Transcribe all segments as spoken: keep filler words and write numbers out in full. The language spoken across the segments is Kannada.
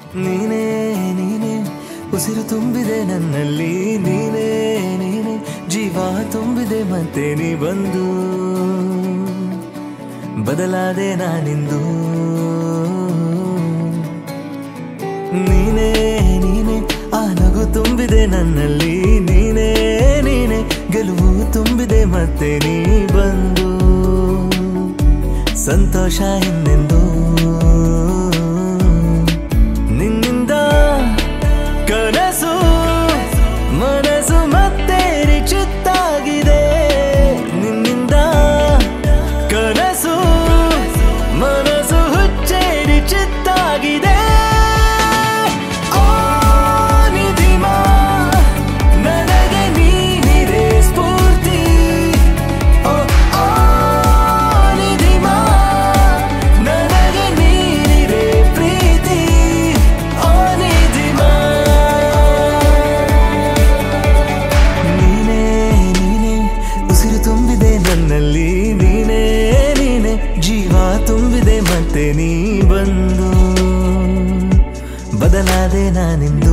ನೀನೇ ನೀನೇ ಉಸಿರು ತುಂಬಿದೆ ನನ್ನಲ್ಲಿ, ನೀನೇ ನೀನೇ ಜೀವ ತುಂಬಿದೆ ಮತ್ತೆ ನೀ ಬಂದು ಬದಲಾದೆ ನಾನಿಂದು. ನೀನೇ ನೀನೇ ಆ ನಗು ತುಂಬಿದೆ ನನ್ನಲ್ಲಿ, ನೀನೇ ನೀನೇ ಗೆಲುವು ತುಂಬಿದೆ ಮತ್ತೆ ನೀ ಬಂದು ಸಂತೋಷ ಹಿಂದೆಂದು. ನಿನ್ನಿಂದ ಕನಸು ಮನಸ್ಸು ಮತ್ತೆ ರಿಚಿತ್ತಾಗಿದೆ, ನಿನ್ನಿಂದ ಕನಸು ಮನಸ್ಸು ಹುಚ್ಚೇರಿ ಚಿತ್ತಾಗಿದೆ. ನೀನೇ ನೀನೇ ಜೀವ ತುಂಬಿದೆ ಮತ್ತೆ ನೀ ಬಂದು ಬದಲಾದೆ ನಾನಿಂದು.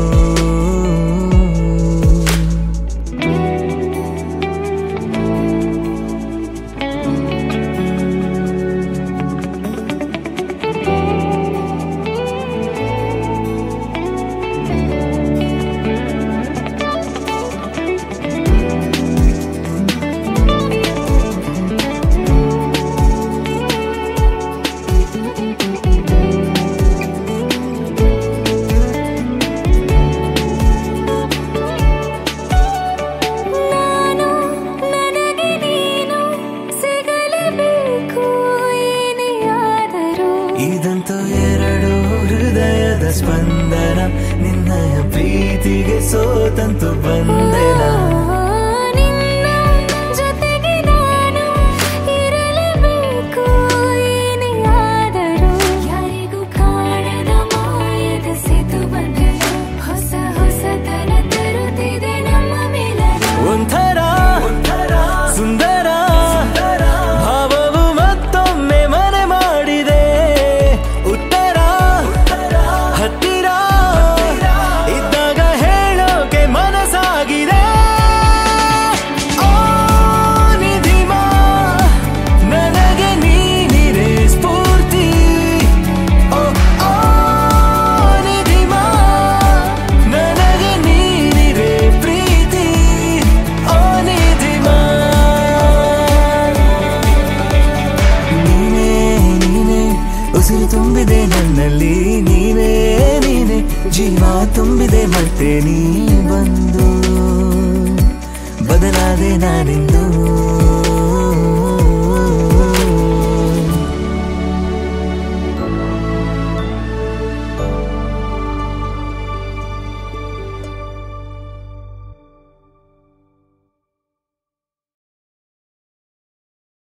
ಇದಂತೂ ಎರಡು ಹೃದಯದ ಸ್ಪಂದನ, ನಿನ್ನಯ ಪ್ರೀತಿಗೆ ಸೋತಂತು ಬಂದೆನ. ಒಂಥರ ಸುಂದರ ಭಾವವು ಮತ್ತೊಮ್ಮೆ ಮನೆ ಮಾಡಿದೆ, ಉತ್ತರ ಹತ್ತಿರ ಇದ್ದಾಗ ಹೇಳೋಕೆ ಮನಸ್ಸಾಗಿದೆ. ಓ ನಿಧಿಮಾ ನನಗೆ ನೀನಿರೆ ಸ್ಫೂರ್ತಿ, ಓ ಓ ನಿಧಿಮಾ ನನಗೆ ನೀನಿರೆ ಪ್ರೀತಿ, ಓ ನಿಧಿಮಾ. ನೀನೇ ನೀನೇ ಉಸಿರು ತುಂಬಿದೆ ನನ್ನಲ್ಲಿ, ನೀನೇ ನೀನೇ ಜೀವ ತುಂಬಿದೆ ಮತ್ತೆ ನೀ ಬಂದು ಬದಲಾದೆ ನಾನಿಂದು.